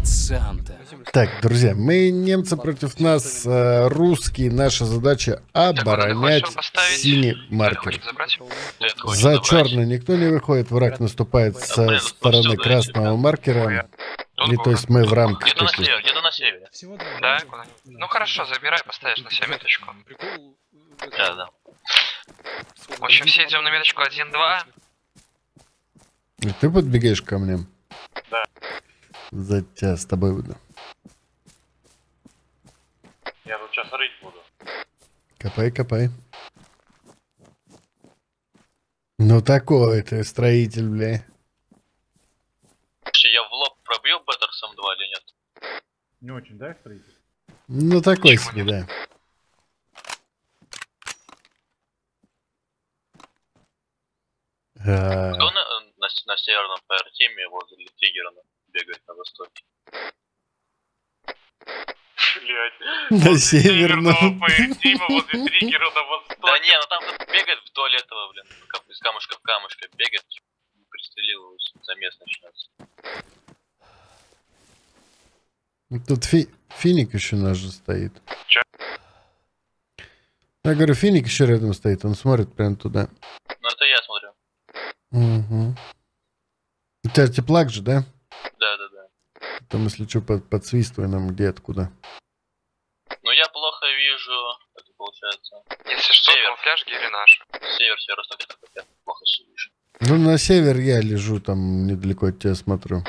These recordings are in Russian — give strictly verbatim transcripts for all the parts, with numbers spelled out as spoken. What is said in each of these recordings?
Санта. Так, друзья, мы немцы против нас, э, русские. Наша задача оборонять синий маркер. За черный никто не выходит, враг наступает со стороны красного маркера. И то есть мы в рамках Где-то на таких. севере, где-то на севере. Да? Ну хорошо, забирай, поставишь на себя меточку. Да, да. В общем, все идем на меточку один-два. И ты подбегаешь ко мне? Да. За тебя с тобой буду. Я тут сейчас рыть буду. Копай, копай. Ну такой ты строитель, бля. Вообще, я в лоб пробил Беттерсом два или нет? Не очень, да, строитель? Ну такой себе, да. А... Кто на, на, на северном ПР-теме возле Триггера бегает на востоке? Блять. На северном. ПР-теме возле Триггера на востоке. Да не, ну там бегает вдоль этого, блин. Из камушка в камушка бегает. Пристрелил его, замес начнется. Тут фи финик еще наш же стоит. Че? Я говорю, финик еще рядом стоит, он смотрит прям туда. Ну это я смотрю. Угу. У тебя теплак же, да? Да, да, да. Там, если что, под, подсвистывай нам где, откуда. Ну я плохо вижу, это получается. Если что, Север. камуфляж гири наши. Север, северо-восток, я плохо вижу. Ну, на север я лежу, там недалеко от тебя смотрю.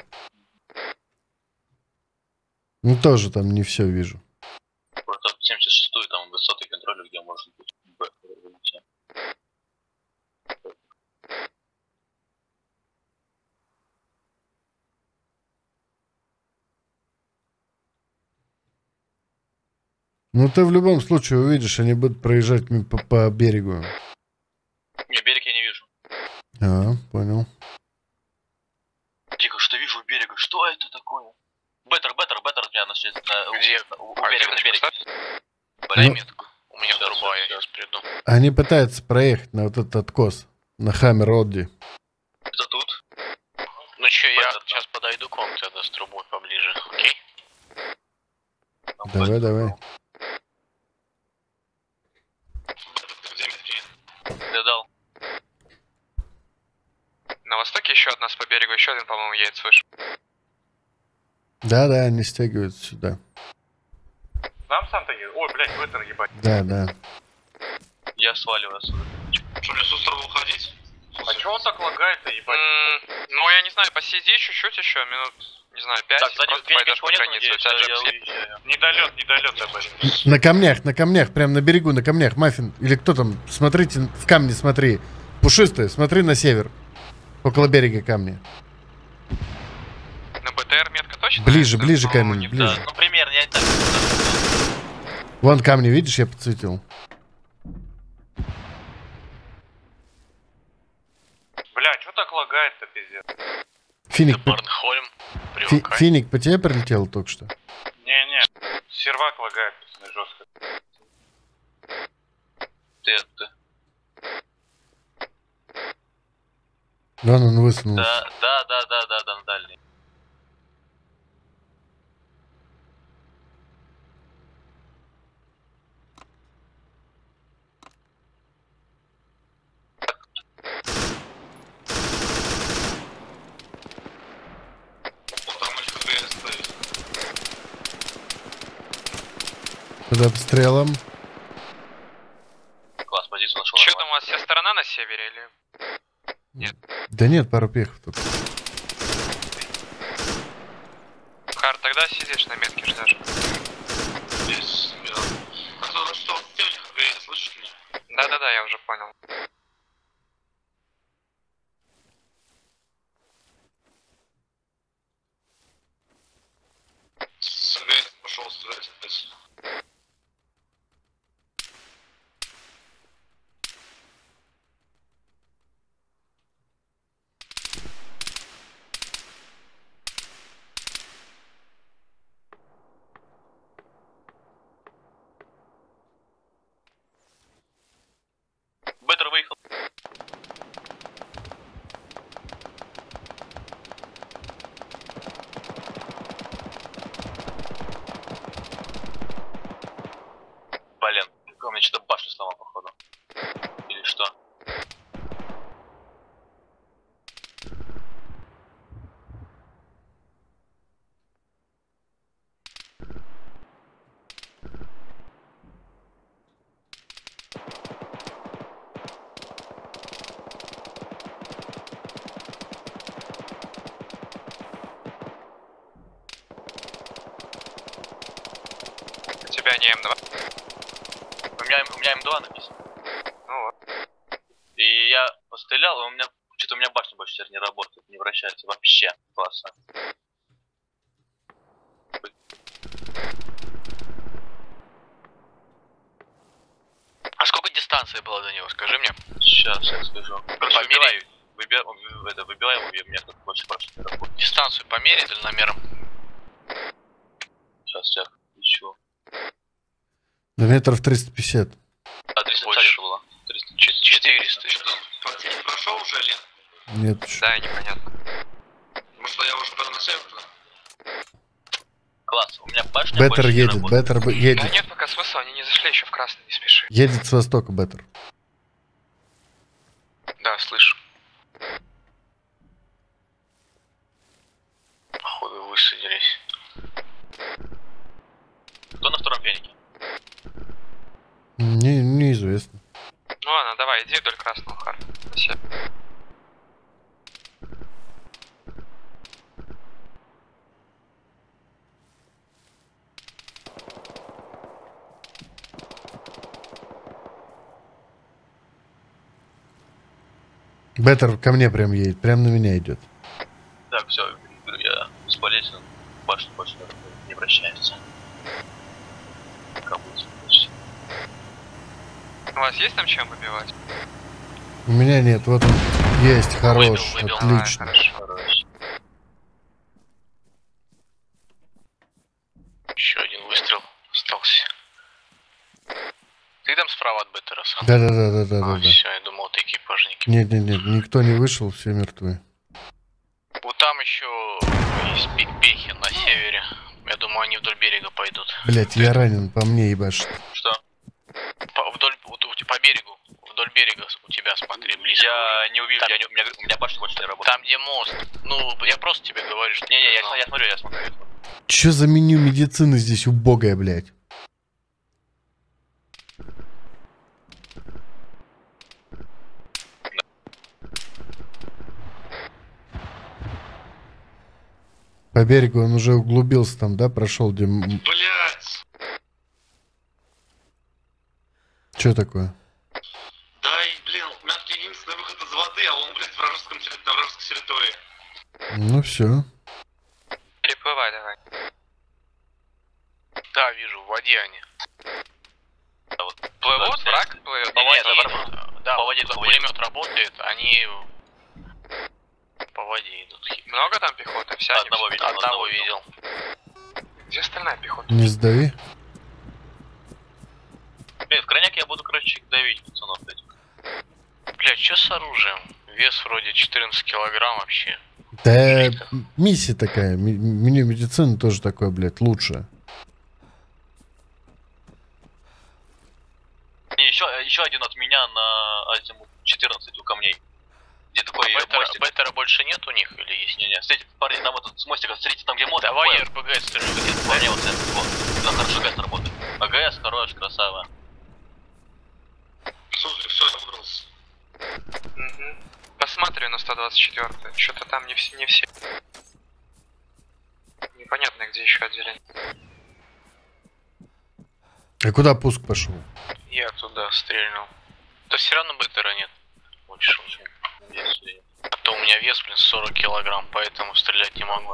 Ну, тоже там не все вижу. Просто семьдесят шестую, там высоты контроля, где может быть Б. Ну, ты в любом случае увидишь, они будут проезжать по, по берегу. Не, берег я не вижу. А, понял. Дико, что вижу у берега, что это такое? Беттер, Беттер, Беттер меня нашли на, Где? у, у А, берега, на где береге. Дай Ну, метку. У меня Сейчас, труба, я сейчас. сейчас приду. Они пытаются проехать на вот этот откос. На Хаммер Одди. Это тут? Ну чё, я Беттер, сейчас подойду к вам тогда с трубой поближе, окей? Там Давай, Беттер. давай. Я дал. На востоке еще от нас по берегу, еще один, по-моему, едет свыше. Да-да, они стягиваются сюда. Нам сам-то едет? Ой, блядь, Беттер ебать. Да, да. Я сваливаю отсюда. Что, мне с острова уходить? А чё он так лагает-то, ебать? Mm, ну, я не знаю, посиди чуть-чуть еще, минут, не знаю, пять, Так, и сзади просто берега пойдешь по никого границе, нету, у тебя я же все... уезжаю. Недолет, недолет, ебать. На камнях, на камнях, прям на берегу, на камнях. Маффин, или кто там? Смотрите, в камни смотри. Пушистый, смотри на север. Около берега камни. На БТР метка точно? Ближе, Это, ближе по-моему, камень, не- ближе. Да, ну примерно, я и так. Вон камни, видишь, я подсветил. Бля, чё так лагает-то, пиздец? Финик, по... Барнхольм, Фи... привыкай. Финик по тебе прилетел только что? Не-не, сервак лагает, пацаны, жестко. Ты это... Вон он высунулся. Да, да, да, да, да, да, на дальний. Под обстрелом. Класс, позицию нашел. Че там у вас, вся сторона на севере или... Нет. Да нет, пару пехов тут. Хар, тогда сидишь на метке, ждешь. Да-да-да, я уже понял. Пошел стрелять опять. Блин, у меня что-то башню сломал, походу. Или что? У тебя не эм два? У меня, у меня эм два написано. Ну вот. И я пострелял, и у меня... Что-то у меня башня больше теперь не работает, не вращается вообще. Классно. А сколько дистанции было до него, скажи мне? Сейчас я скажу. Короче, Померяй. выбирай, выбирай, это, выбирай его, у меня тут больше башни не работает. Дистанцию померить или намером? Сейчас я ищу. До метров триста пятьдесят. А, триста Больше. пятьдесят было. триста. четыреста. Противник прошел уже или нет? Нет еще. Да, непонятно. Может, я уже пойду на север туда? Класс, у меня башня Беттер больше не едет, работает. Беттер б- Да едет. нет, пока смысла, они не зашли еще в красный, не спеши. Едет с востока Беттер. Да, слышу. Походу высадились. Кто на втором фенике? Не, неизвестно. Ну ладно, давай, иди вдоль красного, Хар. Спасибо. Беттер ко мне прям едет, прям на меня идет. Так, все, я бесполезен. Башня больше не работает, не вращается. Как будет почти. У вас есть там чем выбивать? У меня нет, вот он есть, хорош, Выбил, выбил. отлично. А, хорошо. Хорошо. Еще один выстрел остался. Ты там справа от Беттера, Сан? Да-да-да-да-да-да. А, все, я думал, ты экипажники. Нет, нет, нет, никто не вышел, все мертвы. Вот там еще есть пе- пехи на севере. Я думаю, они вдоль берега пойдут. Блять, я ранен, по мне ебашит. Что? По, вдоль, вот у- по берегу. Вдоль берега у тебя, смотри, близко. Я не увижу, Там- я не, у, меня, у меня башня больше не работает. Там, где мост. Ну, я просто тебе говорю, что... Не-не, я, знал. я смотрю, я смотрю. я смотрю. Чё за меню медицины здесь убогое, блядь? По берегу он уже углубился там, да, прошел, где... м- Блять! Чё такое? Да и, блин, у меня тут единственный выход из воды, а он, блядь, в вражеском, терри- на вражеской территории. Ну все. Переплывай давай. Да, вижу, в воде они. Да, вот. Плывут, Да, враг плывет. Не, не, Воде, это вар- да, по воде, вот по воде. пулемет работает, они по воде идут. Много там пехоты? Вся не Одного вся? видел. Одного видел. Где остальная пехота? Не сдави. Блин, в крайняк я буду, короче, давить пацанов этих. Бля, что с оружием? Вес вроде четырнадцать килограмм вообще. Да, миссия такая. ми- Меню медицины тоже такое, блядь, лучше. Не, еще, еще один от меня на азимут четырнадцать у камней. Где такой Беттера, мостик. Беттера больше нет у них или есть? Не-не, смотрите, парни, там этот с мостика, смотрите, там где мост. Давай Ой, я РПГ стрелю. где-то по мне вот это, вот. Да, хорошо, ГС работает. АГС, хорош, красава. Слушай, все, я выбрался. Угу. Посмотрю на сто двадцать четыре. Что-то там не все, не все. Непонятно, где еще отделение. А куда пуск пошел? Я туда стрельнул. То все равно Беттера нет. Лучше. Если... А то у меня вес, блин, сорок килограмм, поэтому стрелять не могу.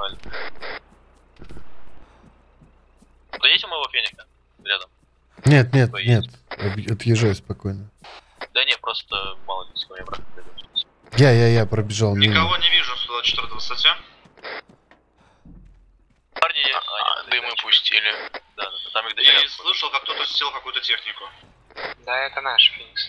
Да есть у моего феника рядом? Нет, нет, Ой, нет. Об- Отъезжай спокойно. Да не, просто мало ли с кем я брат придет. Я, я, я пробежал мимо. Никого не вижу в сто двадцать четвёртой высоте. Парни, я... А, нет, дымы это- пустили. Да, да, да, там их И дофига. слышал, как кто-то сел какую-то технику. Да, это наш Феникс.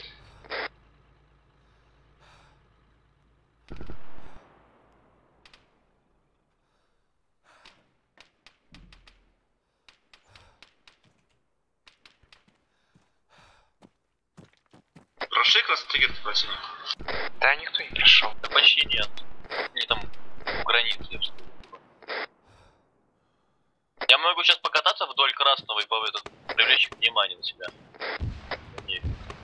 прошли красный триггер в противник? Да, никто не прошел. Да почти нет. Они там у границы. Я могу сейчас покататься вдоль красного и по этому привлечь внимание на себя. Нет.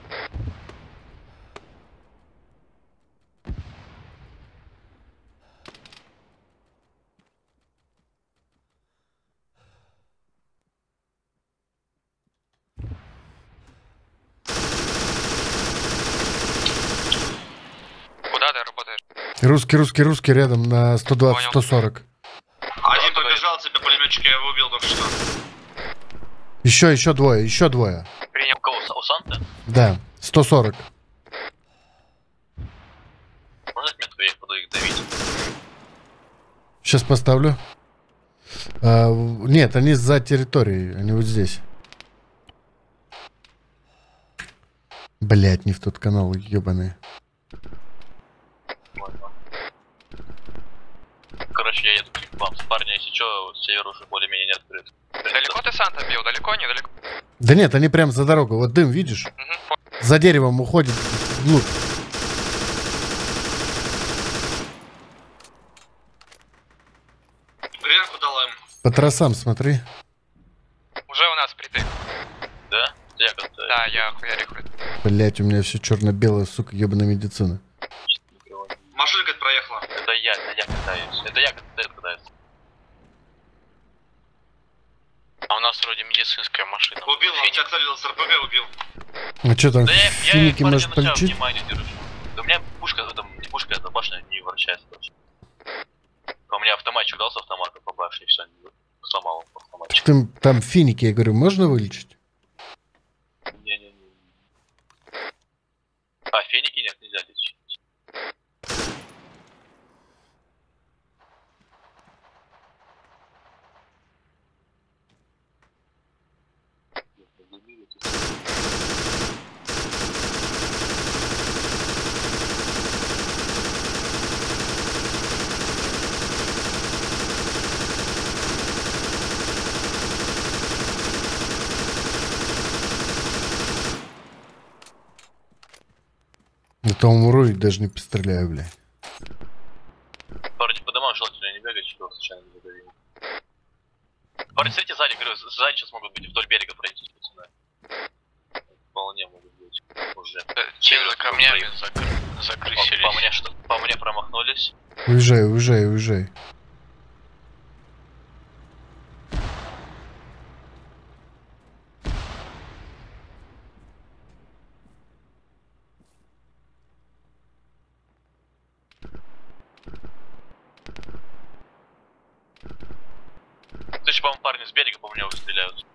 Куда ты работаешь? Русский, русский, русский рядом на сто двадцать, сто сорок. Один побежал, тебя пулеметчик, я его убил только что. Еще, еще двое, еще двое. Принял кого? У Санты? Да, сто сорок. Можно метку, я буду их давить. Сейчас поставлю. А, нет, они за территорией, они вот здесь. Блять, не в тот канал, ебаный. Короче, я еду к вам с парня, если что, север уже более-менее не открыт. Далеко ты Санта бил? Далеко, недалеко? Да нет, они прям за дорогой. Вот дым, видишь? Угу. За деревом уходит вглубь. Гренку дала им. По трассам смотри. Уже у нас притык. Да? Я как-то... Да, я хуярю. Блять, у меня все черно-белое, сука, ебаная медицина. Машина, говорит, проехала. Это я, это я катаюсь. Это я катаюсь. А у нас вроде медицинская машина. Убил, он тебя целил с РПГ, убил. А что там, Да я, финики я может парня на полечить? внимание держу. Да у меня пушка, там, не пушка, это башня не вращается вообще. У меня автоматчик дал с автомата по башне, и все, сломал автоматчик. Там, там финики, я говорю, можно вылечить? Не-не-не. А, феники нет, нельзя лечить. Это умру и даже не постреляю, бля. Парни, по домам желательно не бегать, чтобы случайно не задавил. Парни, смотрите сзади, говорю, сзади сейчас могут быть вдоль берега пройти, пацаны. Вполне могут быть уже. Те за камнями закры... закрысились. По, по мне что? По мне промахнулись. Уезжай, уезжай, уезжай. Слышь, по-моему, парни с берега по мне уже стреляют.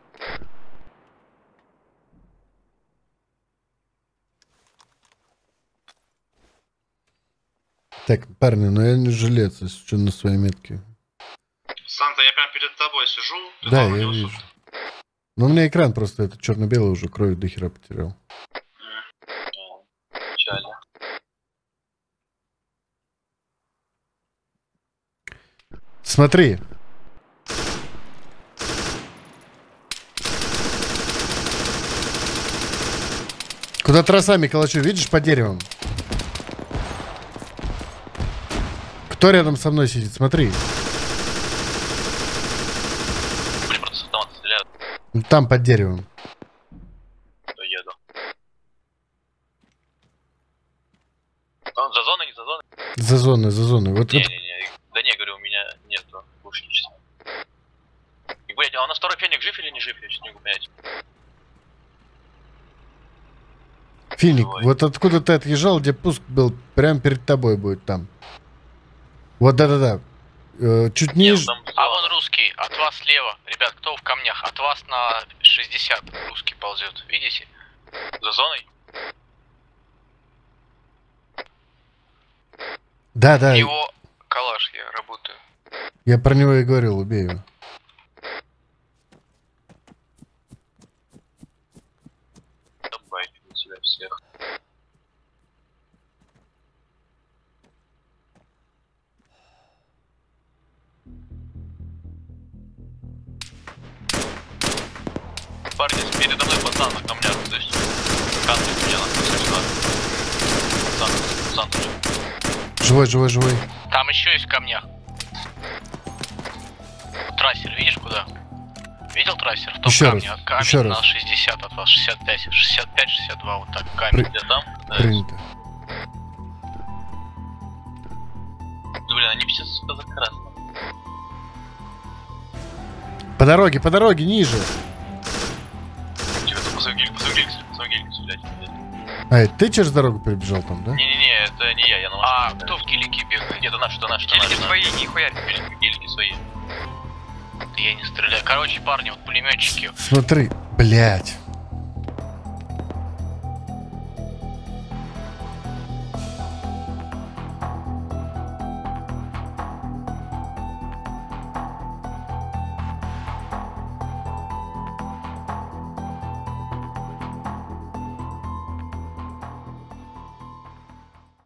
Так, парни, ну я не жилец, если что, на своей метке. Санта, я прям перед тобой сижу. Ты Да, там я не вижу. услышал. Но у меня экран просто это черно-белый уже кровью до хера потерял. Печально. Смотри. Куда тросами калачу, видишь, по деревам? Кто рядом со мной сидит? Смотри. Мне просто с автомата стреляют, Там под деревом. то еду. Он за зоной, не за зоной? За зоной, за зоной. Вот, вот. Не-не-не, да не, говорю, у меня нету пушки честно. И, блядь, а у нас второй феник жив или не жив, я сейчас не могу понять. Финик, Ой. вот откуда ты отъезжал, где пуск был, прям перед тобой будет там. Вот, да-да-да. Э, чуть Нет, ниже. там А вон русский, от вас слева. Ребят, кто в камнях? От вас на шестьдесят русский ползет. Видите? за зоной? Да-да, Его калаш, я работаю. я про него и говорил, убей его. Добавить на себя всех. Парни, передо мной пацан на камнях, то есть. Канты у меня на сюда. Пацан, пацан. Живой, живой, живой. Там еще есть в камнях. Трассер, видишь куда? Видел трассер? В том Еще камне. раз, Камень еще на раз. шестьдесят от вас, шестьдесят пять, шестьдесят пять, шестьдесят два, вот так, камень. При- Где там? Да. Принято. Блин, они все, сука, за красным. По дороге, по дороге, ниже. Чего ты по своему гельку, по своему гельку, по своему гельку, блядь. А, это ты через дорогу перебежал там, да? Не-не-не, это не я, я на А машине. кто в гелике бегает? Нет, это наши, это наши, это Гелики наши. свои, нихуя. Гелики, гелики свои. Я не стреляю. Короче, парни, вот пулеметчики. Смотри, блядь.